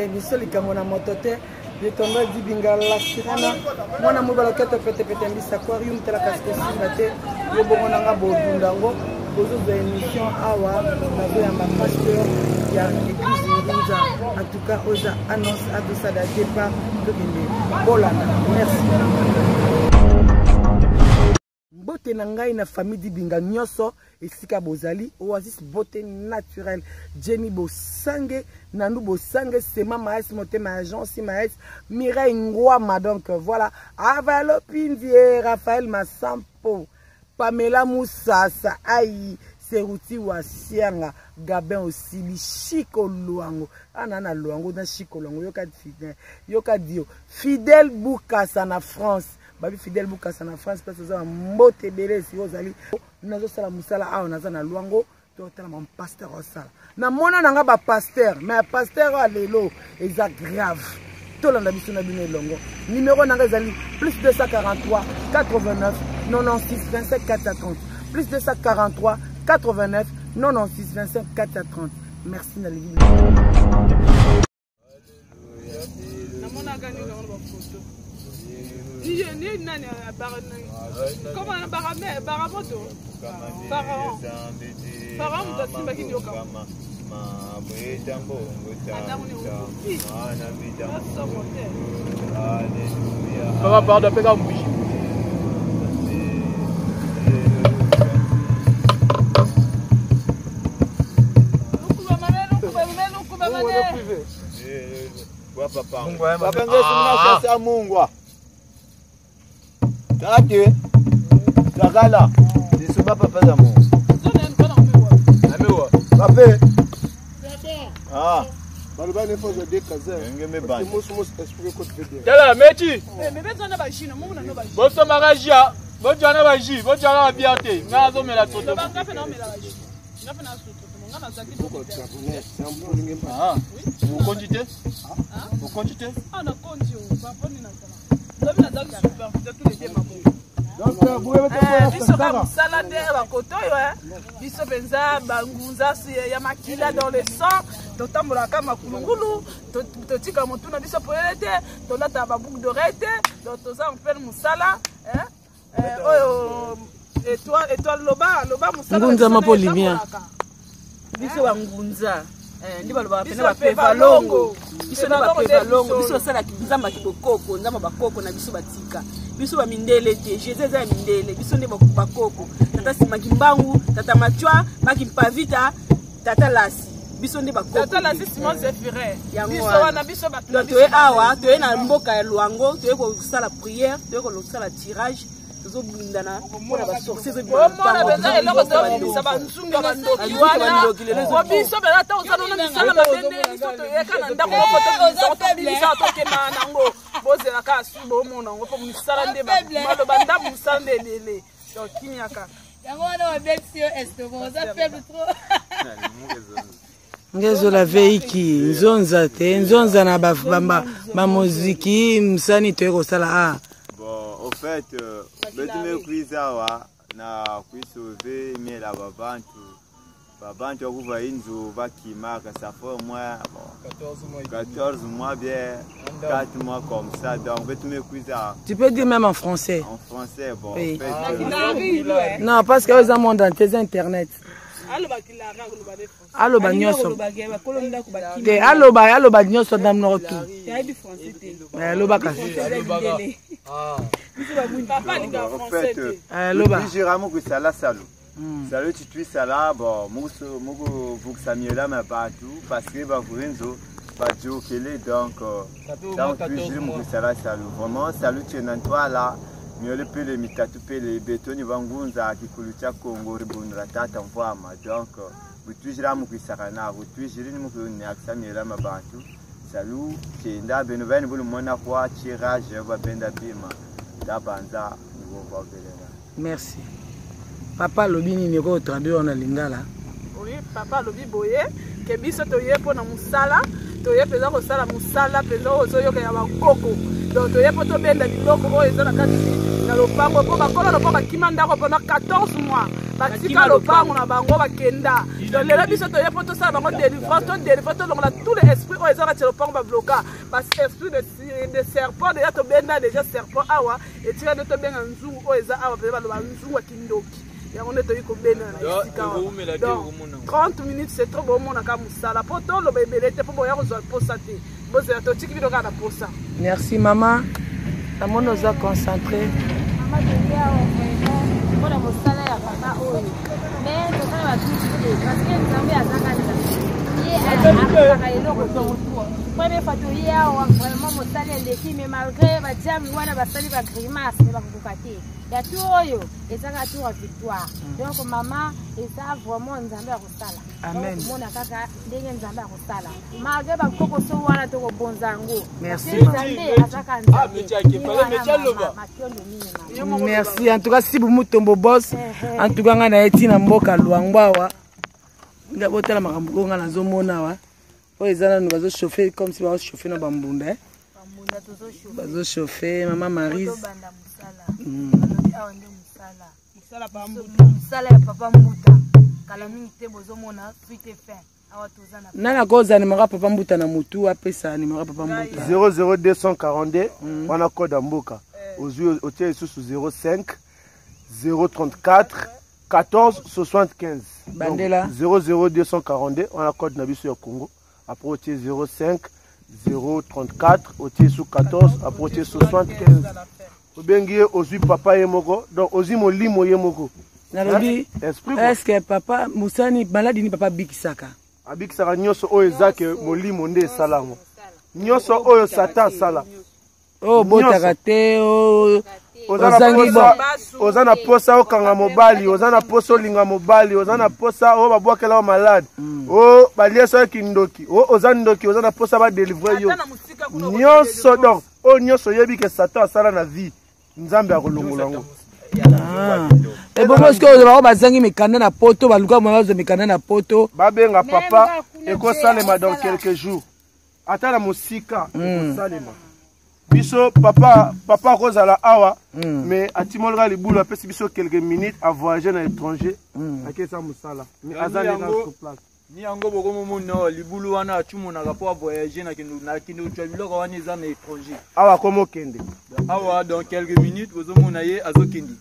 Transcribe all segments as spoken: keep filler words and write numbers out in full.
émission likambo na moto te yetonga dibinga la sirana mwana mobala kete pete pete mbisa aquarium tela kasko simba te yo bongo nanga bodundango bozo de émission awa na zo ya ma pasteur ya église Ngunza en tout cas oza annonce à tout ça da départ de binde bolana merci. Beauté nangai na famille dibinga nyoso esika bozali oasis beauté naturelle Jenny Bosange Nandou Bosange Sema Maes Motema agence Maes Mireille Ngwama donc voilà Avalo Pindie Raphaël Massampo Pamela Moussasa Aïe Seruti Wasianga Gabin Osili Chico Luango Anana Luango dans Chico Luango Yoka Fidèle Yoka Dio Fidèle Boukassa na France Babi Fidèle Boukassa na France parce que ça mbote belé si ozali nazo sala musala awa naza na Luango to tala mon pasteur osala na mona nanga ba pasteur mais pasteur a lelo eza grave to landa biso na bino longo numéro nanga ezali plus deux cent quarante-trois quatre-vingt-neuf quatre-vingt-seize vingt-cinq quatre cent trente plus deux cent quarante-trois quatre-vingt-neuf quatre-vingt-seize vingt-cinq quatre cent trente merci na livi na mona gani na ba photo ni ni nani comment on barame baramoto Pharaon Pharaon mtasimba kinyoka ma bweta mbongo ta ana bida haleluya baba pardon peka mbushi ukuba maneno ukuba maneno ukuba maneno kwa papa papa ngesi mna sasa Mungu Tati, Takala, c'est ce papa pas d'amour. Papa. Ah. Balba ne faut que des casers. Ngeme ban. Mo mo expliquer ko te. Tala mechi. Mais bezo na ba chino, mo na no ba. Bo so magajia, bo jana ba ji, bo jana ba biate. Na zo mela toto. Ba ngafe na mela ba ji. Ngafe na toto. Mo ngana zaki to. C'est un bon ngem. Ah. Vous conduitez? Ah. Vous conduitez? Ah na conduit, papa ni na kala. Donc, biso ka musala nde bakoto yo biso penza bangunza ya makila dans le sang totambola ka makulungulu totika motu na biso poelete tolata ba boucle d'oreille donc toza on fait musala hein oyo étoile étoile loba loba musala ngunza mapolimia biso bangunza ndi baloba pena ba peva longo biso na ba peva longo biso sala kinzamba kibokoko nzamba bakoko na biso batika biso ba mindele te jésus za mindele biso ndi bakoko tata simagimbangu tata machwa makimpavita tata lasi biso ndi bakoko tata lasi Simon Zefire biso wana biso batu to awa to na mboka ya Luango to ko sala prière to ko sala tirage zo bundana pona ba sorcier zo bundana beza eloko to bisa ba nsunga ba ndoki wana ko biso bela ta osana na misala mabende biso to yeka na ndako ko to zo to bisa to ke manango bozela ka subo mona ngo po misala nde ba malo banda musala nde lele to kinyaka yango wana wa bexio estomo za faible trop ngezo la veiki nzonza te nzonza na ba ba muziki msani to ko sala ah en fait, je me suis dit na kuisauver mais la babantu babantu kuva inzo bakimaka ça fait moi quatorze mois bien quatre mois comme ça donc je me suis dit tu peux dire même en français en français bon oui. En fait, euh, non parce que les gens monde dans tes internet allo ba nyoso te allo ba allo ba nyoso dam no tu allo ba kasi ah papa ni ga français te allo ba jiramo que ça la salo salo tu tu ça là bon muso mugo vuksamiola ma partout parce que ba vuenzo ba jokele donc donc tu jiramo que ça la salo vraiment salut tu en toi là miole pele mitatu pele betoni bangunza kikulucha Kongo ribunra tata mvama donc butujira mu kwisakana butujira ni mu ne aksamira mabantu salut tenda beno bani bulu mona kwa tirage ba benda bima dabanza ngo ba belela merci papa lobini ni ko traduire na lingala oui papa lobi boye ke biso to yepo na musala to ye peza ko sala musala peza ozo yoka ya bakoko donc toye po tobenda biloko oyo eza na kati na lopango mpo bakolo lopo bakima ndako pendant quatorze mois batika lopango na bango bakenda donc lelo biso toye po tosala bango délivrance todélivre tolongola tous les esprits oyo eza kati ya lopango babloka baesprit de serpent deja tobenda déjà serpent awa etika nde tobenga nzungu oyo eza awa pele baloba nzungu ya kindoki yango nde toyi kobenda na esika awa donc trente minutes c'est trop bomonaka mosala mpo toloba ebele te mpo boya kozwa posa te bozela totiki bino kaka na posa. Merci mama namoni oza concentré mpona mosala ya papa oyo mais tosala batuti te parce que nzambe azangaka ye akaka eloko to première fois toye awa vraiment mosala eleki mais malgré badiami wana basali bagrimace me bakokoka te ya tu oyo ezaka tour ya victoire donc mama eza vraiment nzambe ya kosala omona kaka ndenge nzambe ya kosala malgré bakokoso wana tokobonza yango nzambe azaka nzambe. Merci en tout cas si Boumou Tombo boss en tout cas ngana eti na mboka Luangwa nga botala makambo nga nazomona wa oyo ezana nous bazo chauffer comme si bazo chauffer na bambunda eh bambunda tozo chauffer bazo chauffer maman Marise musala bambuta musala ya papa mbuta kala mingi te bozomona suite fin awa tozana nana koza ni mara papa mbuta na mutu apesa ni mara papa mbuta zéro zéro deux cent quarante-deux wana code mboka ozui otie sous zéro cinq zéro trente-quatre quatorze soixante-quinze bandela zéro zéro deux cent quarante-deux wana code na biso ya Congo après otie zéro cinq zéro trente-quatre otie sous quatorze après otie soixante-quinze obengi ozui papa ye moko donc ozui molimo ye moko nalobi est-ce que papa musani maladi ni papa bikisaka abikisaka nyonso oyo ezake molimo nde esalango nyonso oyo satan asala oh botaka te oza na posa okanga mobali oza na posa olinga mobali oza na posa oyo babwakela o malade o baliesa yo kindoki o oza ndoki oza na posa badelivre yo nyonso donc oyo nyonso oyebi ke satan asala na vie nzambe akolongola yango ebongo sikoyo bao bazangi mikanda na poto baluka mwa bazo mikanda na poto babenga papa ekosalema dans quelques jours ata na mosika ekosalema biso papa papa akozala awa mais atimolaka libulu apesi biso quelques minutes à voyager na étranger akesa mosala mais azali sur place ni yango bokomomona libulu wana acumonaka po avoyager na kende kotwa biloko wana eza na étranger awa komokende awa dans quelques minutes bozomona ye azokende.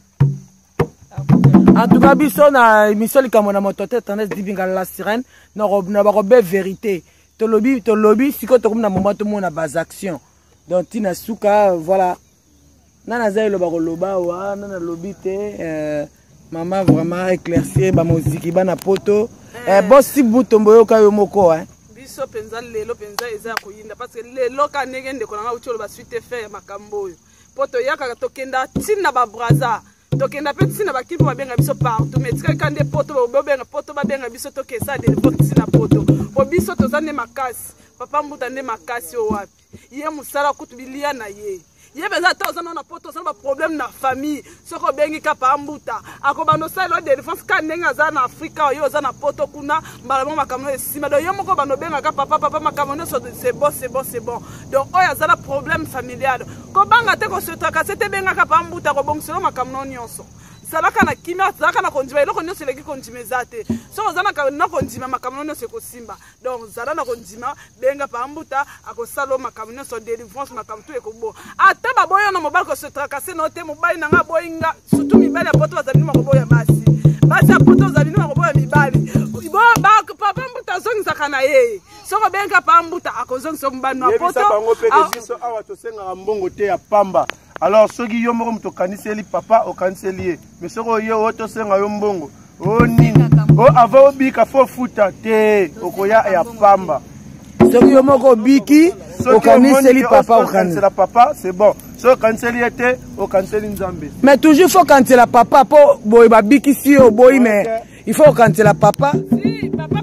En tout cas biso na émission likambo na moto te tendance dibinga la sirène na na barobe vérité tolobi tolobi siko tokomna moment to mona bas action donc tina suka voilà nana zailo bakoloba wa nana lobi te maman vraiment éclaircir ba musique bana poto eh bon si butombo yoka yo moko hein biso penza lelo penza eza koyinda parce que lelo ka negende kolanga ucholo ba suite faire makambo yo poto yaka tokenda tina ba braza tokenda pe tina ba kipo babenga biso partout mais tika kande poto bobenga poto babenga biso tokesa de tina poto po biso tozane makasi papa mbuta nde makasi o wapi ye musala kutu bilia na ye ye beza ta ozana na poto ozana ba problème na famille soko bengi ka pa mbuta akobando sala de défense ka nenga za na Afrika yo ozana poto kuna mbala makamno esima do yo moko bano benga ka papa papa makamno so c'est bon c'est bon c'est bon donc oyo azala problème familial ko banga te ko se tracasser te benga ka pa mbuta ko bongselo makamno nyonso salaka na kimia salaka na konjima eloko nyonso eleki konjima eza te so ozana na konjima makamno nyonso ekosimba donc zala na konjima benga pa mbuta akosala makamno nyonso délivrance makamno to ekobo ata baboyo na mobali ko se tracasser no te mobali na nga boyinga surtout mibali ya poto bazali ma koboya basi basi ya poto bazali ma koboya mibali bo ba papa mbuta zongisa na ye soko benga pa mbuta akozongisa mbano na poto bango pe biso awa to senga mbongo te ya pamba. Alors ceux qui ont mon caniseli papa au caniseli mais ceux qui ont auto senga yo mbongo oh nini oh avant bika fo futa te okoya ya pamba ceux qui ont moko biki au caniseli papa au caniseli papa c'est bon ceux caniseli était au caniseli nzambe mais toujours faut caniseli papa po boy ba biki si o boy mais il faut caniseli papa si papa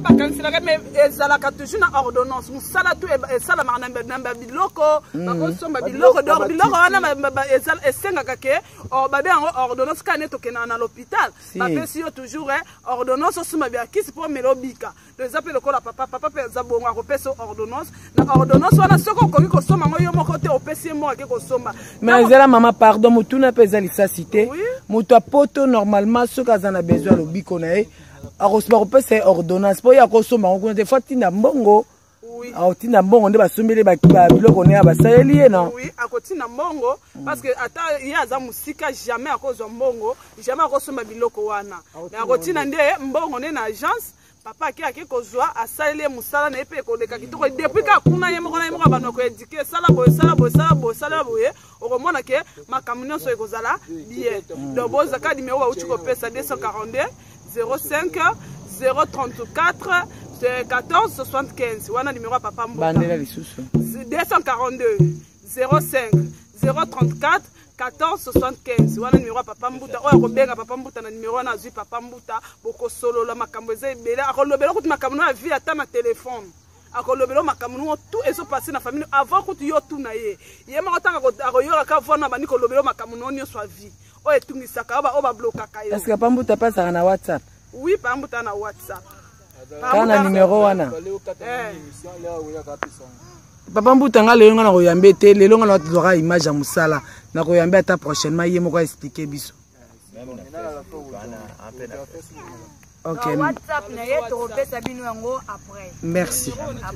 bakanisaka me ezalaka toujours na ordonnance mosala tu esalamaka na biloko bakosomba biloko donc biloko wana esengaka ke babe yango ordonnance kane tokendaka na l'hôpital bapesi yo toujours ordonnance osomba biakisi mpo mela obika donc eza mpe lokola papa papa mpe eza bongo akopesa ordonnance na ordonnance wana soki okoki kosomba yango yo moko te opesi ye moko ake kosomba mais ezala mama pardon motuna mpe eza lisasi te moto apoto normalement soki aza na besoin lobiko na ye bakopesa ye ordonnance mpo ye akosomba yango kuna te fo atinda mbongo akotinda mbongo nde basombeli biloko ne ya basaleli ye non akotinda mbongo parce que ata ye aza mosika jamais akozwa mbongo jamais akosomba biloko wana mais akotinda nde mbongo nde na agence papa ake ake kozwa asaleli ye mosala na ye mpe ekoleka kitoko depuis ka kuna ye moko na ye moko abanda koedike esala boye esala boye esala boye esala boye okomona ke makambo nyonso ekozala bien donc bozaka nimero bauti kopesa deux cent quarante-deux zéro cinq zéro trente-quatre quatorze soixante-quinze wana numéro ya papa Mbota deux cent quarante-deux zéro cinq zéro trente-quatre quatorze soixante-quinze wana numéro ya papa Mbota oyo akobenga papa Mbota na numéro wana azwi papa Mbota bokosolola makambo eza ebele akolobela kuti makambo no avi ata na telefone akolobela makambo no tout ezopase na famille avant kuti yo tuna ye ye moko tanga akoyokaka vona bandi kolobela makambo no nyonso avi oyo etungisaka oyo bablokaka yo. Est-ce que papa Mbota apasaka na WhatsApp? Oui, papa Mbota na WhatsApp. Kana numéro wana papa Mbota nga lelo nga na koyambe te lelo nga na tozwaka image ya mosala na koyambe ata prochainement ye moko expliquer biso. Ok. WhatsApp na ye tokopesa bino yango après. Merci.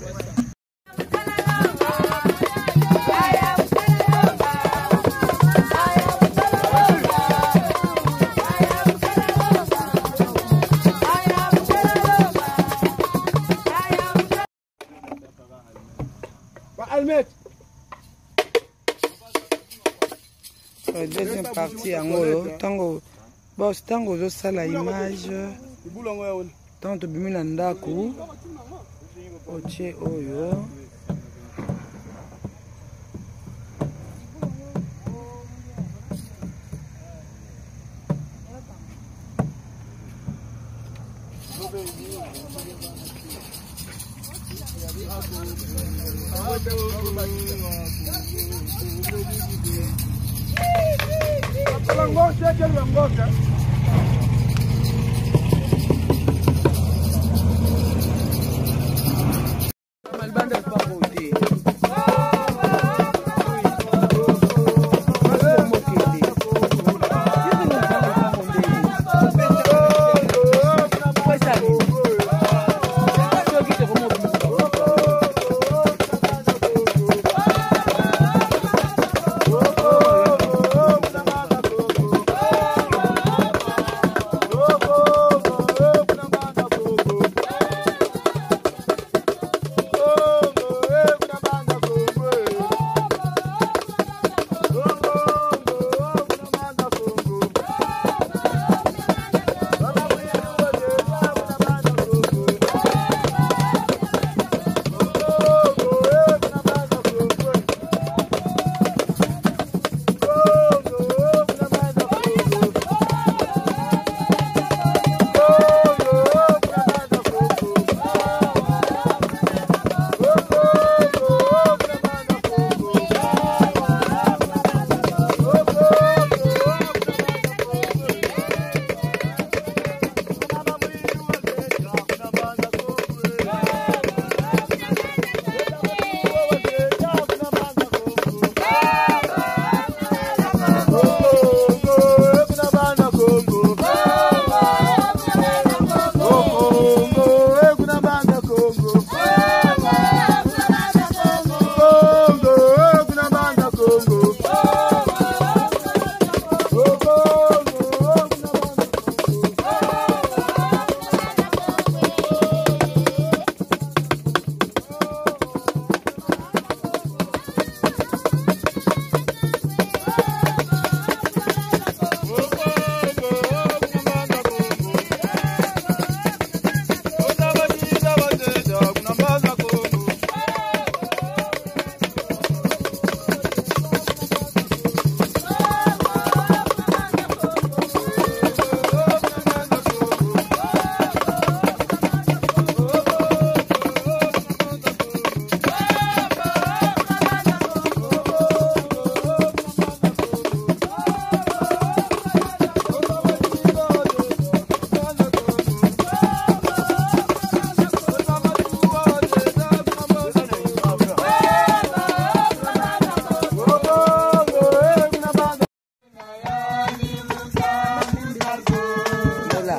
Deuxième partie yango tango boss tango ozosala image tango tobimi na ndako otie oyo Voilà.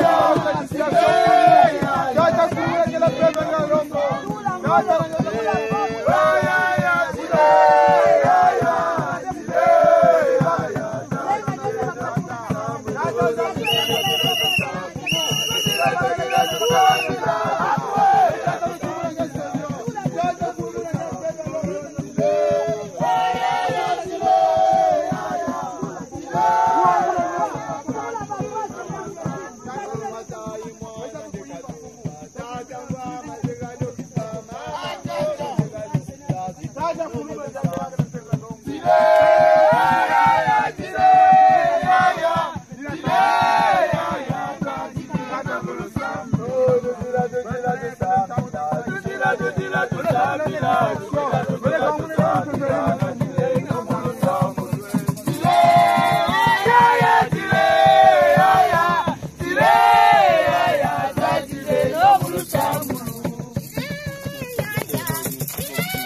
Thank you.